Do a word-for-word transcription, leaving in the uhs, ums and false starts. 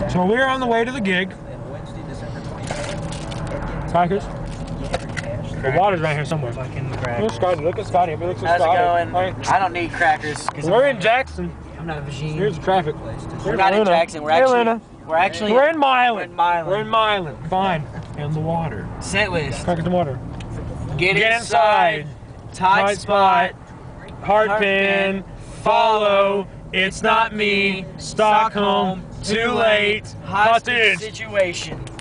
So we're on the way to the gig. Tigers. The water's right here somewhere. Fucking Look at crackers. Scottie. Look at Scottie. Look at How's it Scottie. going? Right. I don't need crackers. We're in Jackson. I'm not a machine. Here's the traffic. We're not in Jackson. We're Hey, actually. Luna. We're actually. We're in Milan. We're in Milan. We're in Milan. Fine. And the water. Set list. Crack at the water. Get, Get inside. Tight, Tight spot. spot. Hard Hard pin. pin. Follow. It's not me. Stockholm. Too late. Hostage Hostage. situation.